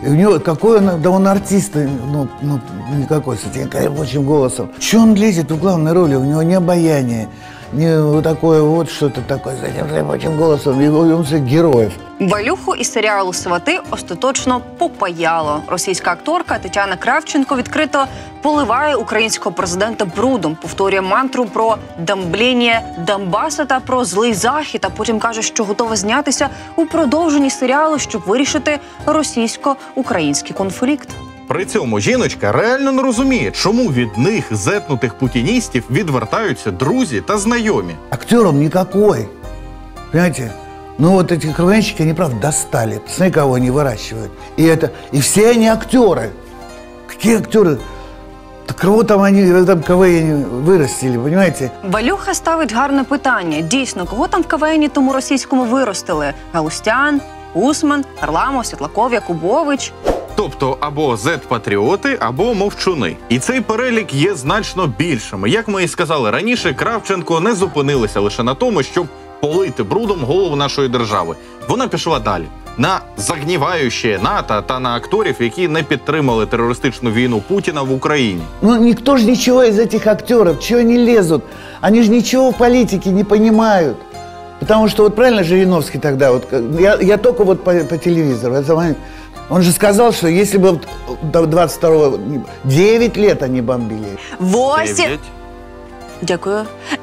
И у него какой он, да он артист, ну никакой, с этим рабочим голосом. Чего он лезет в главной роли? У него не обаяние, не вот такое вот что-то такое, с этим рабочим голосом, и он героев. Валюху із серіалу «Свати» остаточно попаяло. Російська акторка Тетяна Кравченко відкрито поливає українського президента брудом, повторює мантру про дамбління Донбаса та про злий захід, а потім каже, що готова знятися у продовженні серіалу, щоб вирішити російсько-український конфлікт. При цьому жіночка реально не розуміє, чому від них, зетнутих путіністів, відвертаються друзі та знайомі. Актер он никакой, понимаете? Ну вот эти КВНщики, они правда достали. Посмотри, кого они выращивают. И все они актеры. Какие актеры? Так кого там они в этом КВН виростили, понимаете? Валюха ставить гарне питання. Дійсно, кого там в КВНі тому російському виростили? Галустян, Усман, Харламов, Світлаков, Якубович. Тобто або зет-патріоти, або мовчуни. І цей перелік є значно більшим. Як ми і сказали раніше, Кравченко не зупинилася лише на тому, щоб полити брудом голову нашої держави. Вона пішла далі. На загніваюче НАТО та на акторів, які не підтримали терористичну війну Путіна в Україні. Ну никто же ничего из этих актеров, чего они лезут? Они же ничего в политике не понимают. Потому что вот правильно Жириновский тогда, вот, я только вот по телевизору, он же сказал, что если бы до 22-го 9 лет они бомбили. 8. 9. Дякую.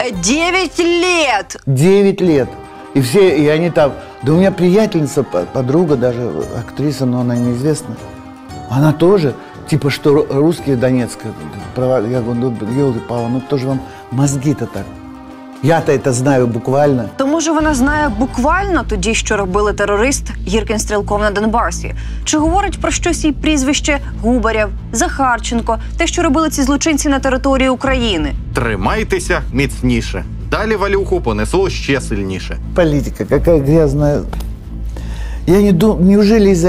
9 лет! 9 лет. И они там... Да у меня приятельница, подруга даже, актриса, но она неизвестна. Она тоже, типа, что русские Донецкие. Я говорю, ну, елки-палы, ну кто же вам мозги-то так? Я-то це знаю буквально. То може вона знає буквально тоді, що робили терорист Гіркін Стрілков на Донбасі? Чи говорить про щось її прізвище Губарєв, Захарченко, те, що робили ці злочинці на території України? Тримайтеся міцніше. Далі Валюху понесло ще сильніше. Політика, яка грязна. Я не думаю, неужели из-за...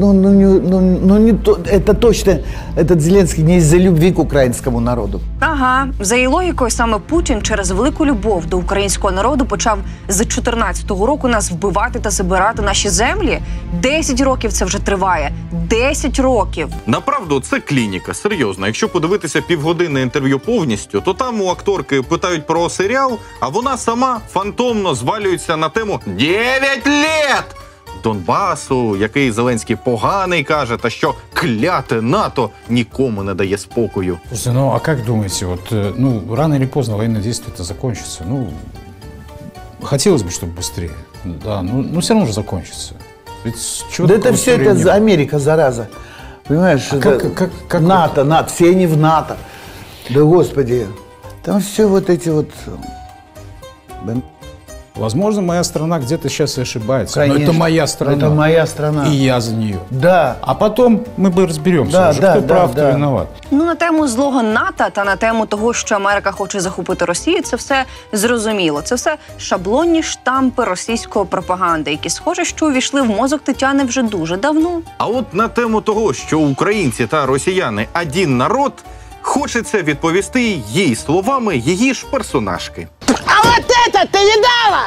это точно, этот Зеленский не из-за любви к українському народу. Ага, за її логікою, саме Путін через велику любов до українського народу почав з 14-го року нас вбивати та забирати наші землі. 10 років це вже триває. 10 років. Направду, це клініка, серйозно. Якщо подивитися півгодинне інтерв'ю повністю, то там у акторки питають про серіал, а вона сама фантомно звалюється на тему «9 лет!» Донбасу, який Зеленський поганий, каже, та що кляте НАТО нікому не дає спокою. Слушайте, ну а как думаете, вот, ну, рано или поздно военное действие-то закончится? Ну, хотелось бы, чтобы быстрее. Да, ну все равно же закончится. Ведь да это все это Америка, зараза. Понимаешь, как НАТО, НАТО, все они в НАТО. Да господи, там все вот эти вот... Возможно, моя страна где-то сейчас и ошибается. Конечно. Но это моя страна. Это моя страна. И я за нее. Да. А потом мы бы разберемся, да, уже, да, кто да, прав, да. кто виноват. Ну, на тему злого НАТО та на тему того, що Америка хоче захопити Росію, це все зрозуміло. Це все шаблонні штампи російської пропаганди, які, схоже, що увійшли в мозок Тетяни вже дуже давно. А от на тему того, що українці та росіяни – один народ, хочеться відповісти їй словами її ж персонажки. А вот это ты видала?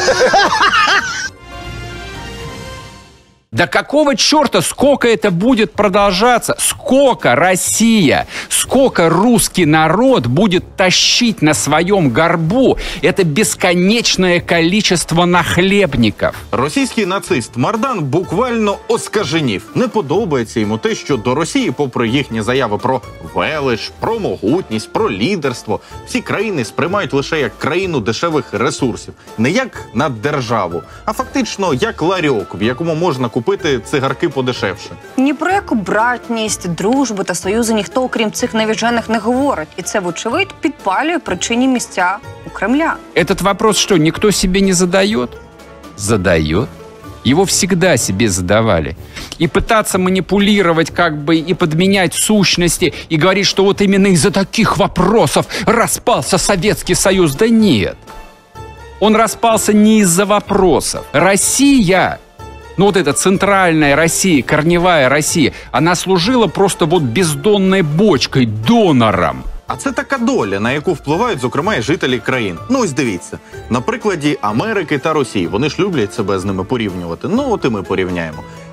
Да какого черта, сколько это будет продолжаться? Сколько Россия, сколько русский народ будет тащить на своем горбу это бесконечное количество нахлебников? Російський нацист Мардан буквально оскаженів. Не подобається йому те, що до Росії, попри їхні заяви про велич, про могутність, про лідерство, всі країни сприймають лише як країну дешевих ресурсів. Не як наддержаву, а фактично як ларьок, в якому можна купити цигарки подешевше. Ні про яку братність, дружбу та союзи ніхто, окрім цих навіжених, не говорить. І це, вочевидь, підпалює причинні місця у Кремля. Этот вопрос что, никто себе не задает? Задает. Его всегда себе задавали. И пытаться манипулировать как бы и подменять сущности, и говорить, что вот именно из-за таких вопросов распался Советский Союз. Да нет. Он распался не из-за вопросов. Россия, ну вот эта центральная Россия, корневая Россия, она служила просто вот бездонной бочкой, донором. А це така доля, на яку впливають, зокрема, і жителі країн. Ну ось дивіться, на прикладі Америки та Росії. Вони ж люблять себе з ними порівнювати. Ну от і ми порівняємо.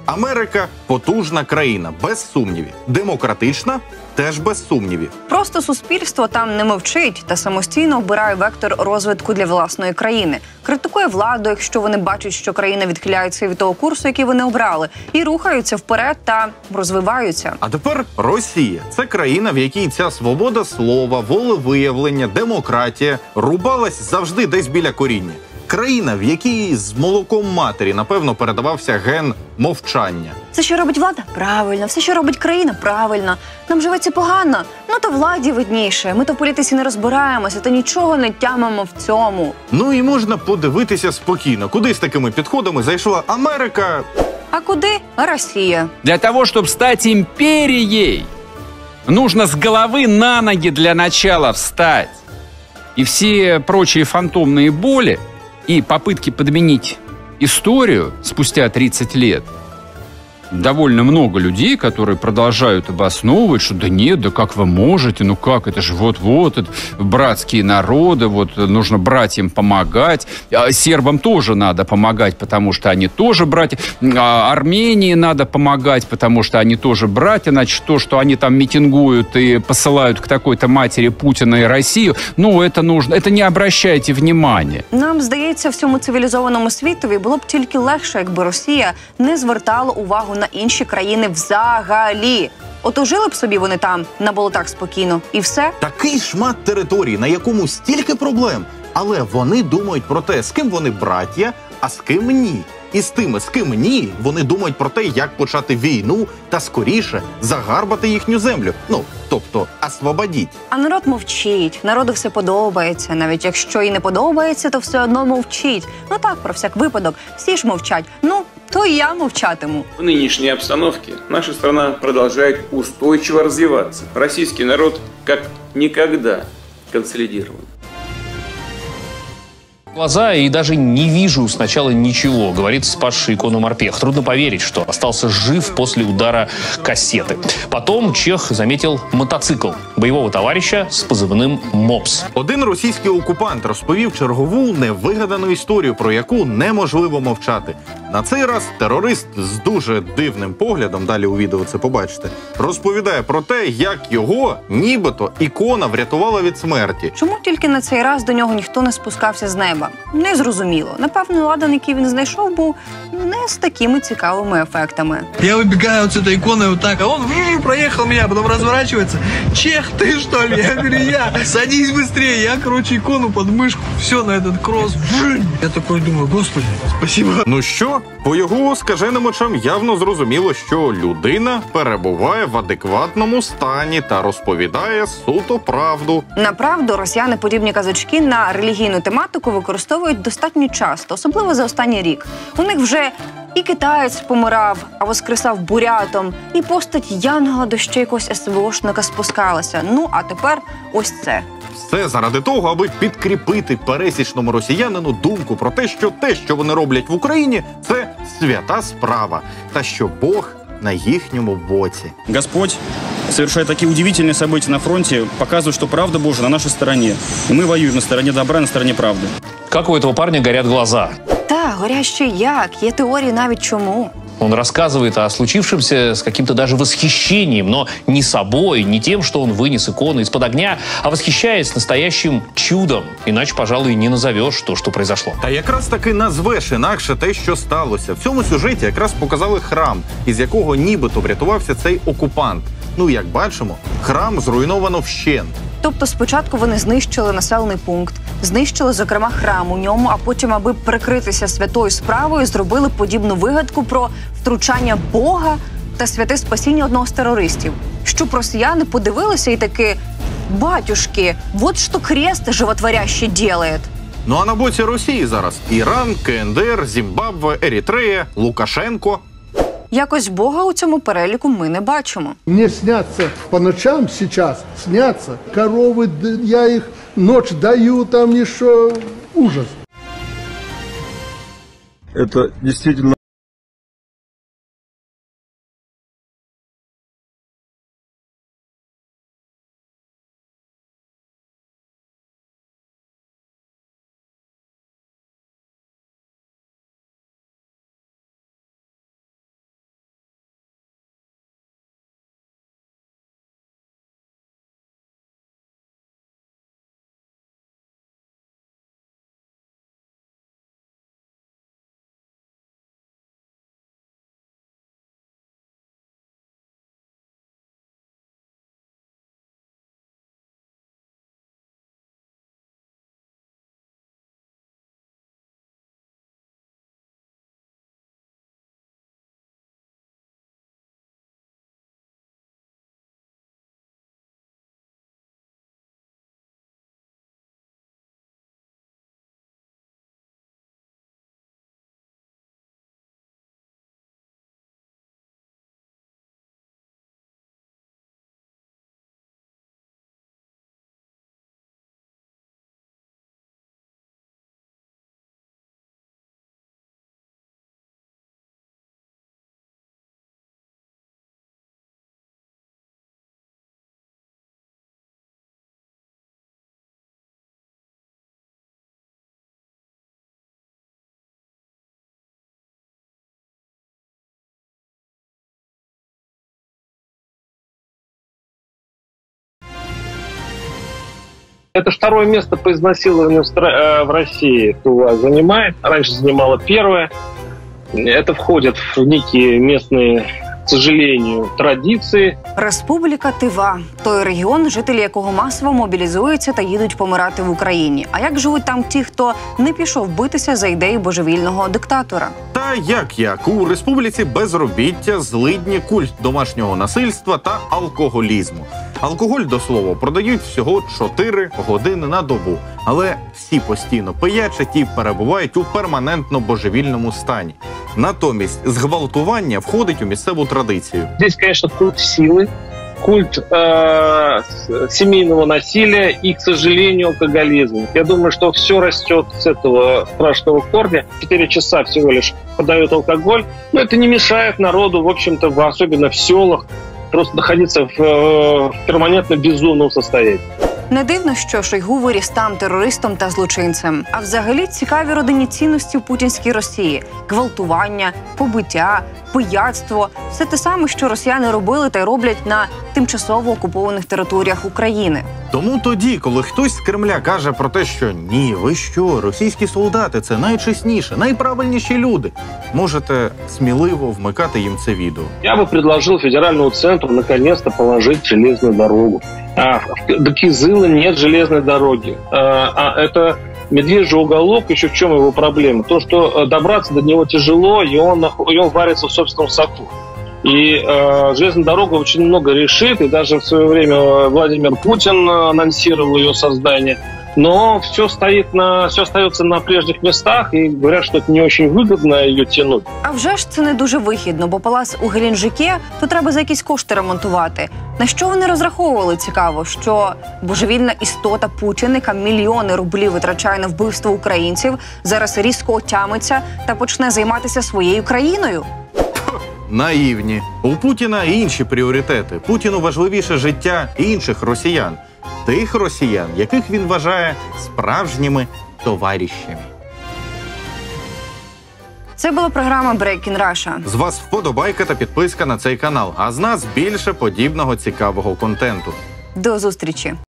Америка потужна країна, без сумнівів. Демократична теж без сумнівів. Просто суспільство там не мовчить та самостійно обирає вектор розвитку для власної країни. Критикує владу, якщо вони бачать, що країна відхиляється від того курсу, який вони обрали, і рухаються вперед та розвиваються. А тепер Росія. Це країна, в якій ця свобода слова, волевиявлення, демократія рубалась завжди десь біля коріння. Країна, в якій з молоком матері, напевно, передавався ген мовчання. Все, що робить влада, правильно. Все, що робить країна, правильно. Нам живеться погано. Ну, то владі видніше. Ми то в політиці не розбираємося, та нічого не тямимо в цьому. Ну і можна подивитися спокійно, куди з такими підходами зайшла Америка. А куди? Росія. Для того, чтобы стать империей, нужно с головы на ноги для начала встать. И все прочие фантомные боли и попытки подменить историю спустя 30 лет. Довольно много людей, которые продолжают обосновывать, что да нет, да как вы можете, ну как, это же вот-вот, это братские народы, вот нужно братьям помогать. А сербам тоже надо помогать, потому что они тоже братья. А Армении надо помогать, потому что они тоже братья. Значит, то, что они там митингуют и посылают к такой-то матери Путина и Россию, ну это нужно, это не обращайте внимания. Нам здається, всьому цивілізованому світові було б тільки легше, якби Росія не звертала увагу на інші країни взагалі. Ото жили б собі вони там на болотах спокійно, і все. Такий шмат території, на якому стільки проблем. Але вони думають про те, з ким вони браття, а з ким ні. І з тими, з ким ні, вони думають про те, як почати війну та скоріше загарбати їхню землю. Ну, тобто, освободіть. А народ мовчить, народу все подобається. Навіть якщо і не подобається, то все одно мовчить. Ну так, про всяк випадок, всі ж мовчать. Ну, то і я мовчатиму. В нынешней обстановке наша страна продолжает устойчиво развиваться. Российский народ как никогда консолидирован. Глаза и даже не вижу сначала ничего, говорит спасший икону морпех. Трудно поверить, что остался жив после удара кассеты. Потом чех заметил мотоцикл боевого товарища с позывным «Мопс». Один російський окупант розповів чергову невигадану історію, про яку неможливо мовчати. На цей раз терорист з дуже дивним поглядом, далі у відео це побачите, розповідає про те, як його, нібито, ікона врятувала від смерті. Чому тільки на цей раз до нього ніхто не спускався з неба? Незрозуміло. Напевно, ладан, який він знайшов, був не з такими цікавими ефектами. Я выбегаю вот с этой иконой вот так, а он проехал меня, потом разворачивается. Чех, ты что ли? Я говорю, я. Садись быстрее. Я, короче, икону под мышку, все на этот кросс. Я такой думаю, господи, спасибо. Ну що, по його скаженим очам явно зрозуміло, що людина перебуває в адекватному стані та розповідає суто правду. Направду, росіяни подібні казочки на релігійну тематику використовують достатньо часто, особливо за останній рік. У них вже і китаєць помирав, а воскресав бурятом, і постать Янгола до ще якогось СВОшника спускалася. Ну, а тепер ось це. Все заради того, аби підкріпити пересічному росіянину думку про те, що вони роблять в Україні, це свята справа, та що Бог на їхньому боці. Господь, совершая такие удивительные события на фронте, показывает, что правда Божия на нашей стороне. И мы воюем на стороне добра, на стороне правды. Как у этого парня горят глаза. Та, горяще як, є теорії навіть чому. Он рассказывает о случившемся с каким-то даже восхищением, но не собой, не тем, что он вынес икону из-под огня, а восхищаясь настоящим чудом. Иначе, пожалуй, не назовешь то, что произошло. Та якраз таки назвеш інакше те, що сталося. В цьому сюжеті якраз показали храм, із якого нібито врятувався цей окупант. Ну, як бачимо, храм зруйновано вщент. Тобто спочатку вони знищили населений пункт, знищили, зокрема, храм у ньому, а потім, аби прикритися святою справою, зробили подібну вигадку про втручання Бога та святе спасіння одного з терористів. Щоб росіяни подивилися і таки: «Батюшки, вот что крест животворящий делает». Ну а на боці Росії зараз Іран, КНДР, Зімбабве, Ерітрея, Лукашенко. Якось Бога у цьому переліку ми не бачимо. Мне снятся по ночам сейчас, снятся коровы, я их ночь даю, там еще ужас. Это действительно Это второе место по изнасилованию в России Тува занимает. Раньше занимала первое. Это входит в некие местные, к сожалению, традиції. Республіка Тива – той регіон, жителі якого масово мобілізуються та їдуть помирати в Україні. А як живуть там ті, хто не пішов битися за ідеї божевільного диктатора? Та як у республіці безробіття, злидні, культ домашнього насильства та алкоголізму. Алкоголь, до слова, продають всього 4 години на добу. Але всі постійно пиячать і перебувають у перманентно божевільному стані. Натомість зґвалтування входить у місцеву традицію. Здесь, конечно, культ силы, культ семейного насилия и, к сожалению, алкоголизм. Я думаю, что все растет с этого страшного корня. 4 часа всего лишь подают алкоголь, но это не мешает народу, в общем-то, особенно в селах, просто находиться в перманентно безумном состоянии. Не дивно, що Шойгу виріс там терористом та злочинцем. А взагалі цікаві родинні цінності в путінській Росії. Гвалтування, побиття, пияцтво – все те саме, що росіяни робили та й роблять на тимчасово окупованих територіях України. Тому тоді, коли хтось з Кремля каже про те, що «ні, ви що, російські солдати – це найчесніші, найправильніші люди», можете сміливо вмикати їм це відео. Я бы предложил федеральному центру наконец-то положить железную дорогу. До Кизыла нет железной дороги. Это медвежий уголок, еще в чем его проблема? То, что добраться до него тяжело, и он варится в собственном соку. И железная дорога очень много решит, и даже в свое время Владимир Путин анонсировал ее создание. Но все остается на прежних местах, и говорят, что это не очень выгодно ее тянуть. А вже ж це не дуже вигідно, бо палац у Геленджике то треба за якісь кошти ремонтувати. На що вони розраховували, цікаво, що божевільна істота Путін, яка мільйони рублів витрачає на вбивство українців, зараз різко отямиться та почне займатися своєю країною? Наївні. У Путіна інші пріоритети. Путіну важливіше життя інших росіян. Тих росіян, яких він вважає справжніми товаришами. Це була програма Breaking Russia. З вас вподобайка та підписка на цей канал, а з нас більше подібного цікавого контенту. До зустрічі!